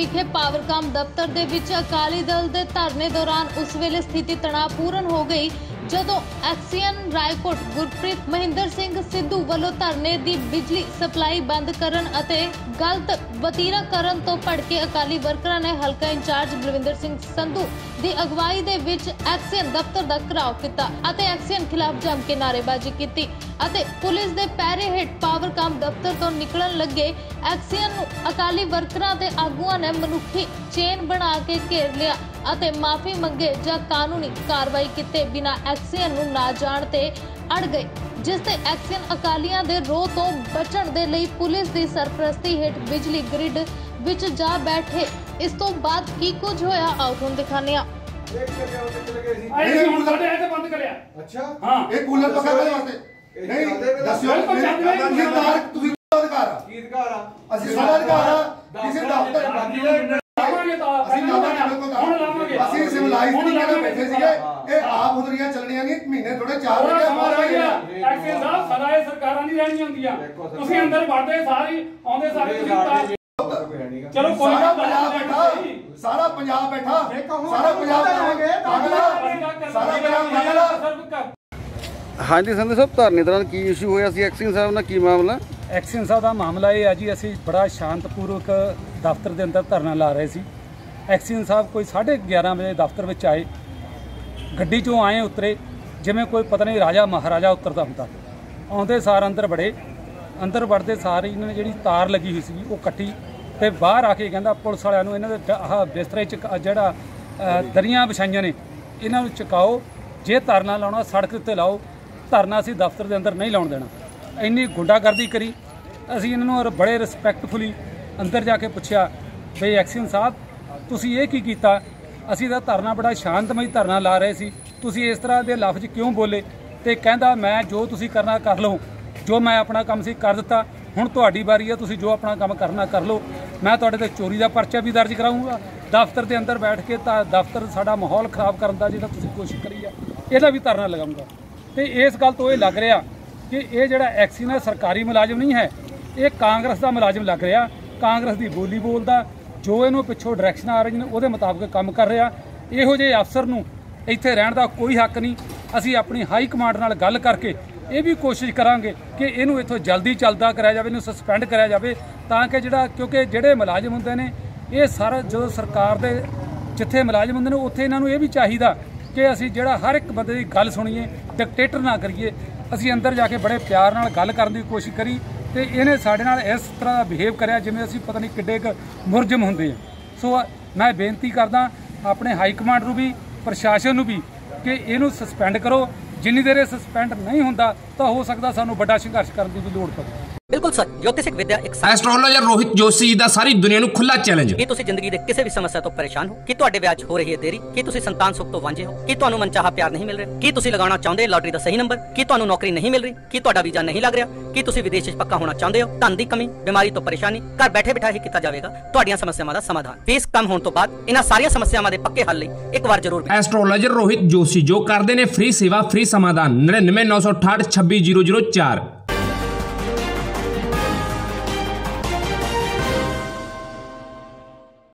विखे Powercom दफ्तर दे विच अकाली दल दे धरने दौरान उस वेले स्थिति तनावपूर्ण हो गई जदों एक्सीएन रायकोट गुरप्रीत महिंदर सिंह सिद्धू वालों धरने दी बिजली सप्लाई बंद करन अते गलत वतीरा करन तो भड़के अकाली वर्करां ने हलका इंचार्ज बलविंदर सिंह संधू दी अगवाई दे विच एक्सीएन दफ्तर दा घेराव कीता अते एक्सीएन खिलाफ जम के नारेबाजी कीती अते पुलिस दे पैरे हेठ पावरकाम दफ्तर तो निकलण लगे एक्सीएन नूं अकाली वर्करां ते आगूआं ने मनुखी चेन बना के घेर लिया अते माफी मंगे जां कानूनी कार्रवाई कीते बिना एक्सीएन नूं ना जाण ते अड़ गए जिस ते एक्सीएन अकालियां दे रोह तो बचण दे लई पुलिस दी सरपरस्ती हेठ बिजली ग्रिड विच जा बैठे। इस तो बाद की कुछ होया आओ तुहानूं दिखाने आ। अच्छा हां एक कूलर पका के वास्ते नहीं दस्यो ये तार ਤੁਸੀਂ ਅਧਿਕਾਰ ਆ ਕੀ ਅਧਿਕਾਰ ਆ ਅਸੀਂ ਸਾਡਾ ਅਧਿਕਾਰ ਆ ਕਿਸੇ ਦਫ਼ਤਰ ਲਾਵਾਂਗੇ ਤਾਂ ਅਸੀਂ ਲਾਵਾਂਗੇ ਅਸੀਂ ਸਿਵਲਾਈਜ਼ ਨਹੀਂ ਕਰਦੇ ਬੈਠੇ ਸੀਗੇ ਇਹ ਆਪ ਹੁਦਰੀਆਂ ਚੱਲਣੀਆਂ ਨਹੀਂ ਮਹੀਨੇ ਥੋੜੇ 4 ਮਹੀਨੇ ਐਕਸ਼ਨ ਸਾਹਿਬ ਸਦਾ ਇਹ ਸਰਕਾਰਾਂ ਨਹੀਂ ਰਹਿਣੀਆਂ ਹੁੰਦੀਆਂ ਤੁਸੀਂ ਅੰਦਰ ਵੜਦੇ ਸਾਰੀ ਆਉਂਦੇ ਸਾਰੇ ਚਲੋ ਕੋਈ ਨਾ ਸਾਰਾ ਪੰਜਾਬ ਬੈਠਾ ਸਾਰਾ ਪੰਜਾਬ ਕਰਾਂਗੇ ਸਾਰਾ ਪੰਜਾਬ हाँ जी संधू साहब धरने दौरान की इशू होया सी एक्सीएन साहब नाल की मामला एक्सीएन साहब का मामला ये है जी असी बड़ा शांतपूर्वक दफ्तर के अंदर धरना ला रहे सी एक्सीएन साहब कोई 11:30 बजे दफ्तर में आए गड्डी चों आए उतरे जिमें कोई पता नहीं राजा महाराजा उतरता ਹੁੰਦਾ आउंदे सार अंदर वड़ते सार इन्होंने जी तार लगी हुई सी वो कट्टी तो बाहर आके कहता पुलिस वालियां नूं इन्हां दे आह बिस्तरे जिहड़ा दरियां विछाइयां ने इन्हां नूं चुकाओ जे धरना लाउणा सड़क उत्ते लाओ धरना असीं दफ्तर के अंदर नहीं लाउण देना। इन्नी गुंडागर्दी करी असीं इन्हां नूं बड़े रिस्पैक्टफुली अंदर जाके पुछया बई एक्सीएन साहब तुसीं ये की कीता असीं तां धरना बड़ा शांतमई धरना ला रहे सी तुसीं इस तरह के लफ्ज़ क्यों बोले तो कहंदा मैं जो तुसीं करना कर लो जो मैं अपना काम सी कर दिता हुण तुहाडी बारी है तुसीं जो अपना काम करना कर लो मैं तुहाडे ते चोरी का परचा भी दर्ज कराऊंगा दफ्तर के अंदर बैठ के दफ्तर साडा माहौल खराब करन दा जिहड़ा तुसीं कोशिश करी है इहदा भी धरना लगाऊंगा। तो इस गल तो ये लग रहा कि ये जोड़ा एक्सीएन है सरकारी मुलाजम नहीं है ये कांग्रेस का मुलाजम लग रहा कांग्रेस की बोली बोलता जो इन्हों पिछों डायरैक्शन आ रही ने वो मुताबिक काम कर रहा इहो जे अफसर नूं इत्थे रहण दा कोई हक नहीं। असीं अपनी हाई कमांड नाल गल करके ये भी कोशिश करांगे कि इनू इत्थों जल्दी चलदा कराया जाए इनू सस्पेंड कराया जाए ताकि जिहड़ा क्योंकि जिहड़े मुलाजम हुंदे ने ये सारा जो सरकार दे जिथे मुलाजम हुंदे ने उत्थे इन्हां नूं ये भी चाहिदा कि असीं जिहड़ा हर एक बंदे की गल सुणीए डिकटेटर ना करिए असीं अंदर जाके बड़े प्यार नाल गल करन दी कोशिश करी तो इन्हें साडे नाल इस तरह बिहेव करिया जिवें असीं पता नहीं किड्डे क मुरजम हुंदे आ। सो मैं बेनती करदा अपने हाई कमांड नूं भी प्रशासन नूं भी कि इहनूं सस्पेंड करो जिन्नी देर सस्पेंड नहीं हुंदा तो हो सकदा सानूं बड़ा संघर्ष करन दी भी लोड़ पवे। बिल्कुल सर ज्योतिषिक विद्या एक एस्ट्रोलॉजर रोहित जोशी जी दा सारी दुनिया नूं खुला चैलेंज ਕੀ ਤੁਸੀਂ ਜ਼ਿੰਦਗੀ ਦੇ ਕਿਸੇ ਵੀ ਸਮੱਸਿਆ ਤੋਂ ਪਰੇਸ਼ਾਨ ਹੋ ਕੀ ਤੁਹਾਡੇ ਵਿਆਹ 'ਚ ਹੋ ਰਹੀ ਹੈ ਦੇਰੀ ਕੀ ਤੁਸੀਂ ਸੰਤਾਨ ਸੁੱਖ ਤੋਂ ਵਾਂਝੇ ਹੋ ਕੀ ਤੁਹਾਨੂੰ ਮਨਚਾਹਾ ਪਿਆਰ ਨਹੀਂ ਮਿਲ ਰਿਹਾ ਕੀ ਤੁਸੀਂ ਲਗਾਉਣਾ ਚਾਹੁੰਦੇ ਲਾਟਰੀ ਦਾ ਸਹੀ ਨੰਬਰ ਕੀ ਤੁਹਾਨੂੰ ਨੌਕਰੀ ਨਹੀਂ ਮਿਲ ਰਹੀ ਕੀ ਤੁਹਾਡਾ ਵੀਜ਼ਾ ਨਹੀਂ ਲੱਗ ਰਿਹਾ ਕੀ ਤੁਸੀਂ ਵਿਦੇਸ਼ 'ਚ ਪੱਕਾ ਹੋਣਾ ਚਾਹੁੰਦੇ ਹੋ ਧਨ ਦੀ ਕਮੀ ਬਿਮਾਰੀ ਤੋਂ ਪਰੇਸ਼ਾਨੀ ਘਰ ਬੈਠੇ ਬਿਠਾਏ ਹੀ ਕੀਤਾ ਜਾਵੇਗਾ ਤੁਹਾਡੀਆਂ ਸਮੱਸਿਆਵਾਂ ਦਾ ਸਮਾਧਾਨ ਫੀਸ ਕਮ ਹੋਣ ਤੋਂ ਬਾਅਦ ਇਹਨਾਂ ਸਾਰੀਆਂ ਸਮੱਸਿਆਵਾਂ ਦੇ ਪੱਕੇ ਹੱਲ ਲਈ ਇੱਕ ਵਾਰ ਜ਼ਰੂਰ एस्ट्रोलॉजर रोहित जोशी जो करते हैं फ्री सेवा फ्री समाधान 99 968 26 004।